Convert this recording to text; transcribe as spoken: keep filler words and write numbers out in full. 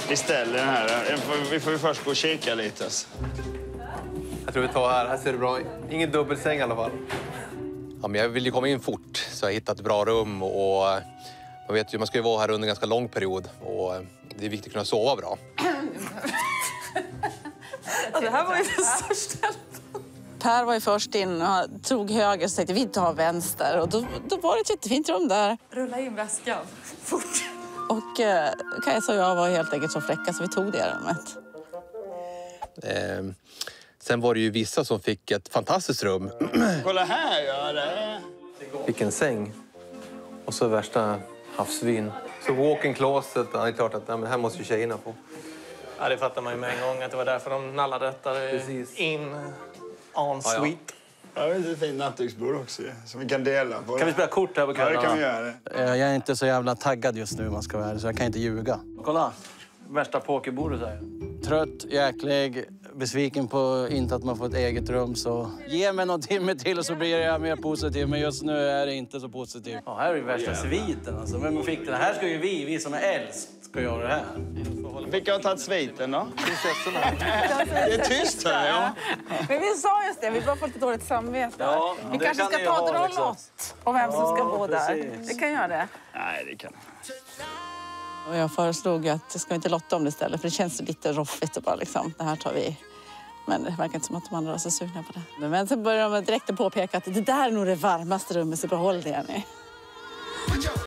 vi ställer den här. Vi får ju först gå och kika lite. Alltså. Jag tror vi tar här. Här ser det bra ut. Ingen dubbelsäng i alla fall. Ja, men jag vill ju komma in fort, så jag har hittat ett bra rum. Och man vet ju, man ska ju vara här under en ganska lång period. Och det är viktigt att kunna sova bra. Ja, det här var ju det största. Per var ju först in och tog höger och tänkte vi tar vänster. Och då, då var det ett jättefint rum där. Rulla in väskan. Fort. Och eh, Kajsa och jag var helt enkelt så fräcka så vi tog det rummet. Eh, sen var det ju vissa som fick ett fantastiskt rum. Kolla här, ja. Det är... Fick en säng. Och så värsta havsvyn. Så walk-in closet. Ja, det är klart att nej, men här måste ju tjejerna få. Ja, det fattar man ju med en gång att det var därför de nallade detta in en suite. Ja, det är ett fint nattduksbord också som vi kan dela på. Kan vi spela kort här på kvällen? Ja, det kan vi göra. Jag är inte så jävla taggad just nu, man ska vara ärlig, så jag kan inte ljuga. Kolla, värsta pokerbordet här. Trött, jäklig, besviken på inte att man får ett eget rum. Så ge mig någon timme till så blir jag mer positiv. Men just nu är det inte så positivt. Ja, här är ju värsta sviten alltså. Vem fick den? Här ska ju vi, vi som är äldst, ska göra det här. Vilka har tagit sviten då? Det är tyst här, ja. Men vi sa just det, vi bara får lite dåligt samvete. Ja, vi det kanske kan ska ni ta ha, ett liksom. rollott om vem som ska Ja, bo där. precis. Vi kan göra det. Nej, det kan Och jag föreslog att det ska inte lotta om det istället, för det känns lite roffigt och bara liksom, det här tar vi. Men det verkar inte som att de andra var så sugna på det. Men sen började de direkt påpeka att det där är nog det varmaste rummet, så behåll det ni.